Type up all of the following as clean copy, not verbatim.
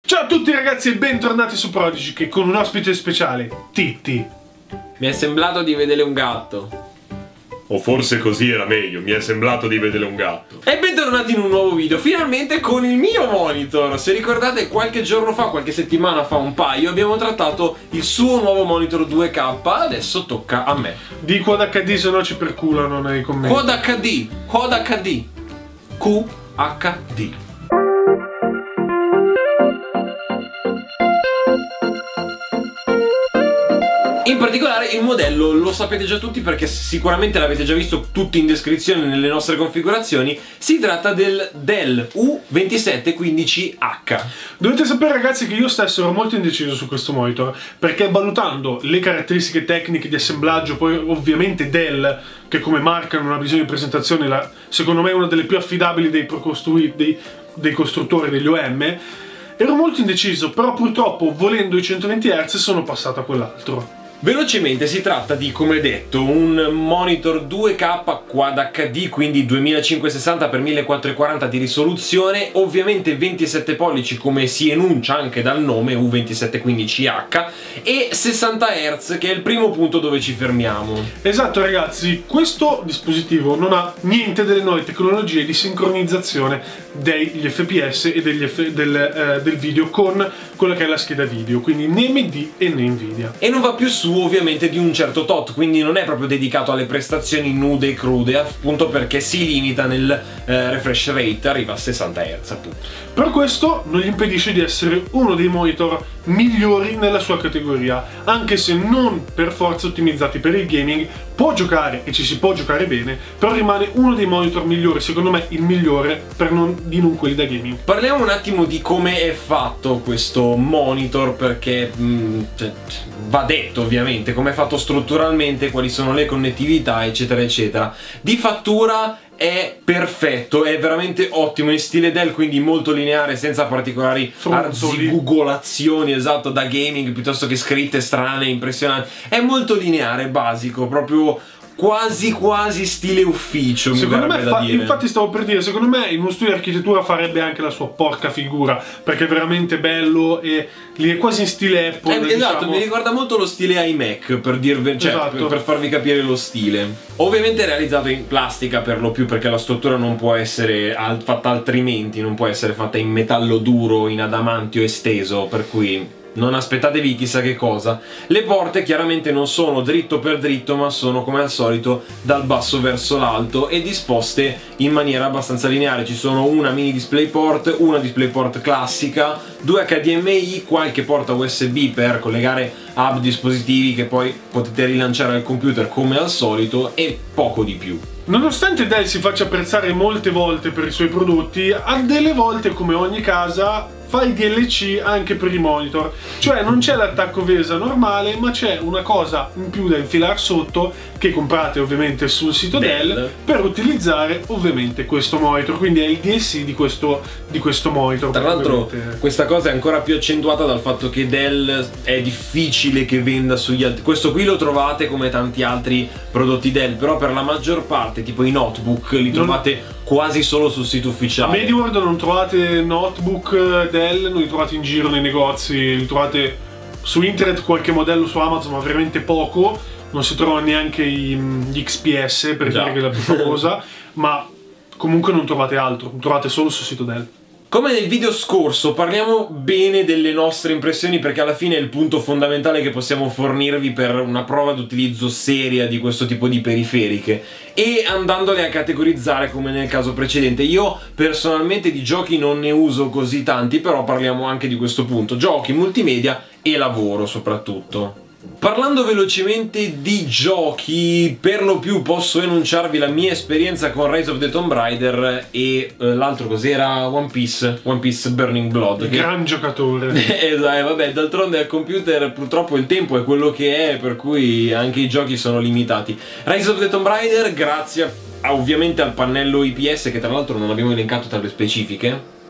Ciao a tutti ragazzi e bentornati su Prodigy, che con un ospite speciale, Titti. Mi è sembrato di vedere un gatto. O forse così era meglio, mi è sembrato di vedere un gatto. E bentornati in un nuovo video, finalmente con il mio monitor. Se ricordate, qualche giorno fa, qualche settimana fa, un paio, abbiamo trattato il suo nuovo monitor 2K. Adesso tocca a me. Di Quad HD, se no ci perculano nei commenti. Quad HD, Quad HD, QHD. In particolare il modello lo sapete già tutti perché sicuramente l'avete già visto tutti in descrizione nelle nostre configurazioni. Si tratta del Dell U2715H. Dovete sapere ragazzi che io stesso ero molto indeciso su questo monitor, perché valutando le caratteristiche tecniche di assemblaggio, poi ovviamente Dell, che come marca non ha bisogno di presentazione, secondo me è una delle più affidabili dei costruttori degli OEM, ero molto indeciso, però purtroppo volendo i 120 Hz sono passato a quell'altro. Velocemente si tratta di, come detto, un monitor 2K Quad HD, quindi 2560x1440 di risoluzione, ovviamente 27 pollici come si enuncia anche dal nome U2715H, e 60 Hz che è il primo punto dove ci fermiamo. Esatto ragazzi, questo dispositivo non ha niente delle nuove tecnologie di sincronizzazione degli FPS e del video con quella che è la scheda video, quindi né AMD e né Nvidia. E non va più su ovviamente di un certo tot, quindi non è proprio dedicato alle prestazioni nude e crude, appunto perché si limita nel refresh rate, arriva a 60 Hz appunto. Però questo non gli impedisce di essere uno dei monitor migliori nella sua categoria, anche se non per forza ottimizzati per il gaming. Può giocare e ci si può giocare bene, però rimane uno dei monitor migliori, secondo me il migliore, per non quelli da gaming. Parliamo un attimo di come è fatto questo monitor, perché va detto ovviamente come è fatto strutturalmente, quali sono le connettività eccetera eccetera. Di fattura è perfetto, è veramente ottimo in stile Dell, quindi molto lineare, senza particolari arzigugolazioni, esatto, da gaming, piuttosto che scritte strane, impressionanti. È molto lineare, basico, proprio quasi stile ufficio, secondo mi verrebbe da dire. Infatti stavo per dire, secondo me in uno studio di architettura farebbe anche la sua porca figura, perché è veramente bello e lì è quasi in stile Apple. Esatto, diciamo. mi ricorda molto lo stile iMac, per dirvi, cioè, esatto, per farvi capire lo stile. Ovviamente è realizzato in plastica per lo più, perché la struttura non può essere fatta altrimenti, non può essere fatta in metallo duro, in adamantio esteso, per cui non aspettatevi chissà che cosa. Le porte chiaramente non sono dritto per dritto, ma sono come al solito dal basso verso l'alto e disposte in maniera abbastanza lineare. Ci sono una mini DisplayPort, una DisplayPort classica, 2 HDMI, qualche porta USB per collegare hub dispositivi che poi potete rilanciare al computer come al solito, e poco di più. Nonostante Dell si faccia apprezzare molte volte per i suoi prodotti, a delle volte, come ogni casa, fa i DLC anche per i monitor, cioè non c'è l'attacco VESA normale, ma c'è una cosa in più da infilare sotto, che comprate ovviamente sul sito Dell per utilizzare ovviamente questo monitor, quindi è il DLC di questo monitor. Tra l'altro questa cosa è ancora più accentuata dal fatto che Dell è difficile che venda sugli altri. Questo qui lo trovate come tanti altri prodotti Dell, però per la maggior parte, tipo i notebook, li trovate quasi solo sul sito ufficiale. A MediWorld non trovate notebook Dell, non li trovate in giro nei negozi, li trovate su internet, qualche modello su Amazon, ma veramente poco. Non si trovano neanche gli XPS, per dire che è la più famosa, ma comunque non trovate altro, trovate solo sul sito Dell. Come nel video scorso parliamo bene delle nostre impressioni, perché alla fine è il punto fondamentale che possiamo fornirvi per una prova d'utilizzo seria di questo tipo di periferiche, e andandole a categorizzare come nel caso precedente. Io personalmente di giochi non ne uso così tanti, però parliamo anche di questo punto: giochi, multimedia e lavoro soprattutto. Parlando velocemente di giochi, per lo più posso enunciarvi la mia esperienza con Rise of the Tomb Raider e l'altro cos'era? One Piece Burning Blood. Gran giocatore. Vabbè, d'altronde al computer purtroppo il tempo è quello che è, per cui anche i giochi sono limitati. Rise of the Tomb Raider, grazie ovviamente al pannello IPS, che tra l'altro non abbiamo elencato tra le specifiche.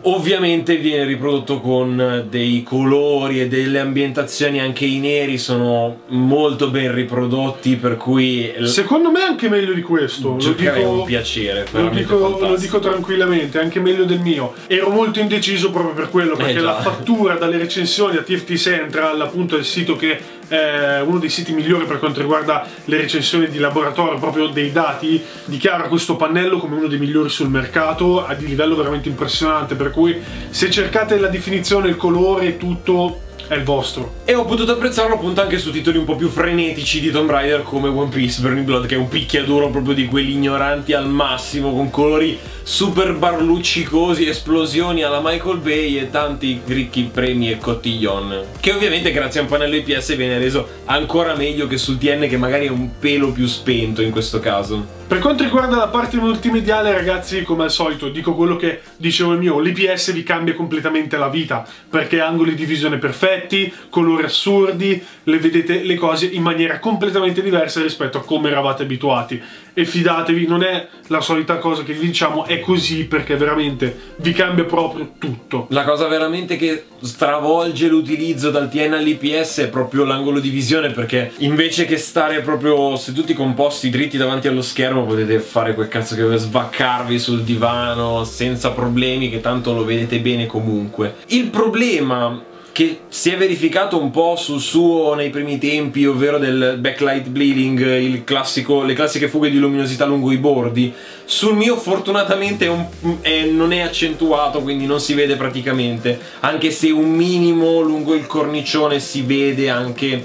Ovviamente viene riprodotto con dei colori e delle ambientazioni, anche i neri sono molto ben riprodotti, per cui secondo me è anche meglio di questo. Giocare è un piacere, lo dico tranquillamente, anche meglio del mio. Ero molto indeciso proprio per quello, perché la fattura dalle recensioni a TFT Central, appunto il sito che è uno dei siti migliori per quanto riguarda le recensioni di laboratorio, proprio dei dati, dichiara questo pannello come uno dei migliori sul mercato, a di livello veramente impressionante, per cui se cercate la definizione, il colore, tutto è il vostro. E ho potuto apprezzarlo appunto anche su titoli un po' più frenetici di Tomb Raider come One Piece Burning Blood, che è un picchiaduro proprio di quelli ignoranti al massimo, con colori super barluccicosi, esplosioni alla Michael Bay e tanti ricchi premi e cotillon, che ovviamente grazie a un pannello IPS viene reso ancora meglio che sul TN, che magari è un pelo più spento in questo caso. Per quanto riguarda la parte multimediale, ragazzi, come al solito dico quello che dicevo il mio, l'IPS vi cambia completamente la vita, perché angoli di visione perfetti, colori assurdi, le vedete le cose in maniera completamente diversa rispetto a come eravate abituati. E fidatevi, non è la solita cosa che vi diciamo, è così, perché veramente vi cambia proprio tutto. La cosa veramente che stravolge l'utilizzo dal TN all'IPS è proprio l'angolo di visione, perché invece che stare proprio seduti composti dritti davanti allo schermo, potete fare quel cazzo che volete, svaccarvi sul divano senza problemi, che tanto lo vedete bene comunque. Il problema che si è verificato un po' sul suo nei primi tempi, ovvero del backlight bleeding, le classiche fughe di luminosità lungo i bordi, sul mio fortunatamente non è accentuato, quindi non si vede praticamente, anche se un minimo lungo il cornicione si vede anche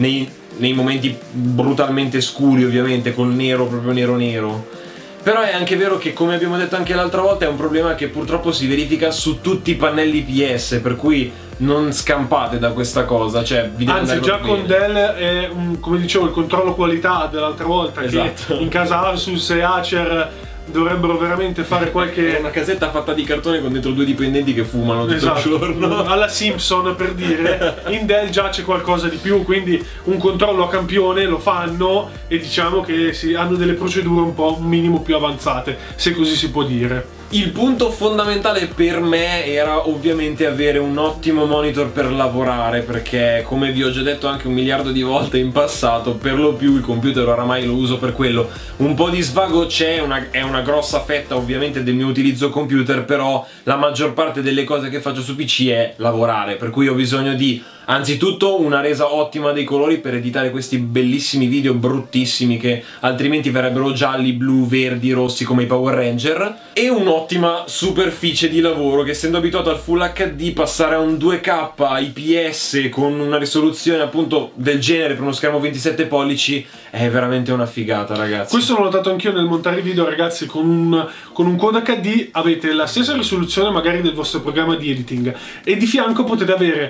nei momenti brutalmente scuri, ovviamente col nero, proprio nero nero. Però è anche vero che, come abbiamo detto anche l'altra volta, è un problema che purtroppo si verifica su tutti i pannelli IPS, per cui non scampate da questa cosa, cioè vi deve anzi già bene. Con Dell è, come dicevo, il controllo qualità dell'altra volta, esatto, che in casa Asus e Acer dovrebbero veramente fare qualche... È una casetta fatta di cartone con dentro 2 dipendenti che fumano tutto esatto, il giorno. Alla Simpson, per dire. In Dell già c'è qualcosa di più, quindi un controllo a campione lo fanno, e diciamo che hanno delle procedure un minimo più avanzate, se così si può dire. Il punto fondamentale per me era ovviamente avere un ottimo monitor per lavorare, perché come vi ho già detto anche 1 miliardo di volte in passato, per lo più il computer oramai lo uso per quello. Un po' di svago c'è, è una grossa fetta ovviamente del mio utilizzo computer, però la maggior parte delle cose che faccio su PC è lavorare, per cui ho bisogno di anzitutto una resa ottima dei colori per editare questi bellissimi video bruttissimi che altrimenti verrebbero gialli, blu, verdi, rossi come i Power Ranger, e un'ottima superficie di lavoro, che essendo abituato al Full HD, passare a un 2K IPS con una risoluzione appunto del genere per uno schermo 27 pollici è veramente una figata, ragazzi. Questo l'ho notato anch'io nel montare i video, ragazzi. Con un Quad HD avete la stessa risoluzione magari del vostro programma di editing, e di fianco potete avere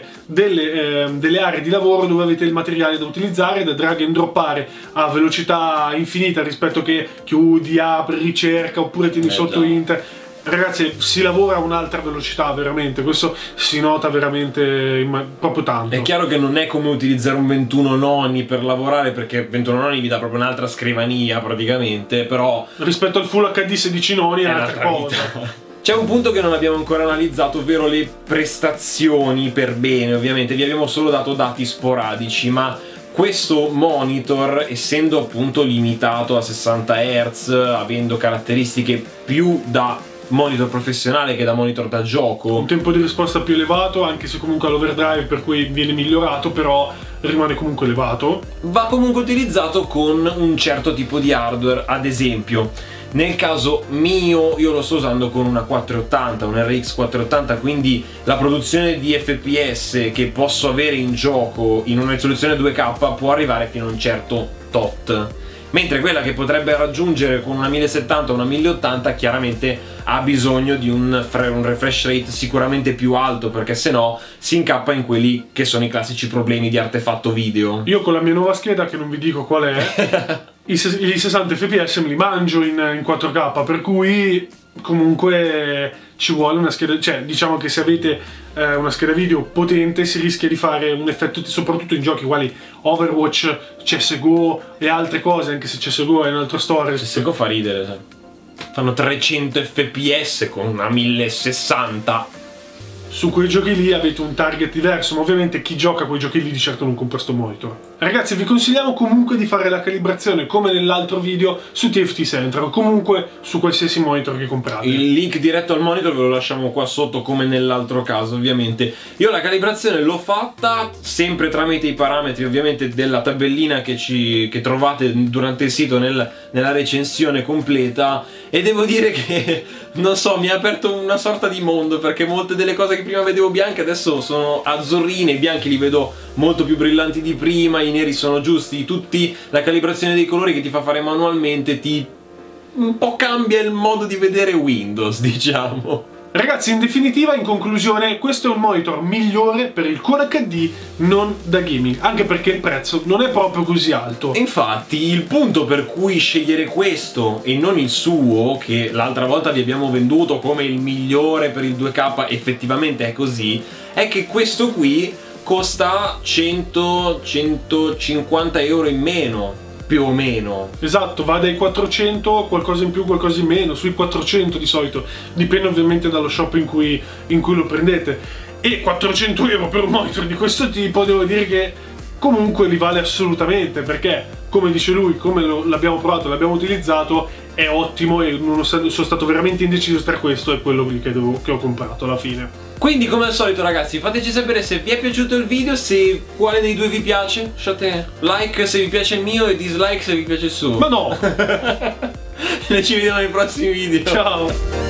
delle aree di lavoro dove avete il materiale da utilizzare, da drag and droppare a velocità infinita rispetto che chiudi, apri, ricerca, oppure tieni sotto Inter. Ragazzi, si lavora a un'altra velocità, veramente. Questo si nota veramente proprio tanto. È chiaro che non è come utilizzare un 21 noni per lavorare, perché 21 noni vi dà proprio un'altra scrivania praticamente, però rispetto al Full HD 16 noni è un'altra cosa. C'è un punto che non abbiamo ancora analizzato, ovvero le prestazioni per bene. Ovviamente vi abbiamo solo dato dati sporadici, ma questo monitor, essendo appunto limitato a 60 Hz, avendo caratteristiche più da monitor professionale che da monitor da gioco, un tempo di risposta più elevato, anche se comunque all'overdrive, per cui viene migliorato, però rimane comunque elevato, va comunque utilizzato con un certo tipo di hardware. Ad esempio, nel caso mio, io lo sto usando con una 480, un RX 480, quindi la produzione di FPS che posso avere in gioco in una risoluzione 2K può arrivare fino a un certo tot, mentre quella che potrebbe raggiungere con una 1070 o una 1080 chiaramente ha bisogno di un refresh rate sicuramente più alto, perché sennò si incappa in quelli che sono i classici problemi di artefatto video. Io con la mia nuova scheda, che non vi dico qual è, i 60 fps me li mangio in 4K, per cui comunque ci vuole una scheda, cioè diciamo che se avete una scheda video potente si rischia di fare un effetto, soprattutto in giochi quali Overwatch, CSGO e altre cose, anche se CSGO è un altro storia. CSGO fa ridere, sai. Fanno 300 fps con una 1060. su quei giochi lì avete un target diverso, ma ovviamente chi gioca a quei giochi lì di certo non compra sto monitor. Ragazzi, vi consigliamo comunque di fare la calibrazione come nell'altro video su TFT Central, comunque su qualsiasi monitor che comprate. Il link diretto al monitor ve lo lasciamo qua sotto come nell'altro caso, ovviamente. Io la calibrazione l'ho fatta sempre tramite i parametri ovviamente della tabellina che trovate durante il sito nella recensione completa, e devo dire che non so, mi ha aperto una sorta di mondo, perché molte delle cose che prima vedevo bianche adesso sono azzurrine, i bianchi li vedo molto più brillanti di prima, i neri sono giusti, tutti, la calibrazione dei colori che ti fa fare manualmente un po' cambia il modo di vedere Windows, diciamo. Ragazzi, in definitiva, in conclusione, questo è un monitor migliore per il Quad HD, non da gaming, anche perché il prezzo non è proprio così alto. Infatti il punto per cui scegliere questo e non il suo, che l'altra volta vi abbiamo venduto come il migliore per il 2K, effettivamente è così, è che questo qui costa 100-150 euro in meno, più o meno. Esatto, va dai 400, qualcosa in più, qualcosa in meno, sui 400 di solito, dipende ovviamente dallo shop in cui lo prendete. E 400 euro per un monitor di questo tipo devo dire che comunque li vale assolutamente, perché come dice lui, come l'abbiamo provato, l'abbiamo utilizzato, è ottimo, e sono stato veramente indeciso tra questo e quello che ho comprato alla fine. Quindi come al solito ragazzi, fateci sapere se vi è piaciuto il video, se quale dei due vi piace, lasciate like se vi piace il mio e dislike se vi piace il suo. Ma no! Noi ci vediamo nei prossimi video. Ciao!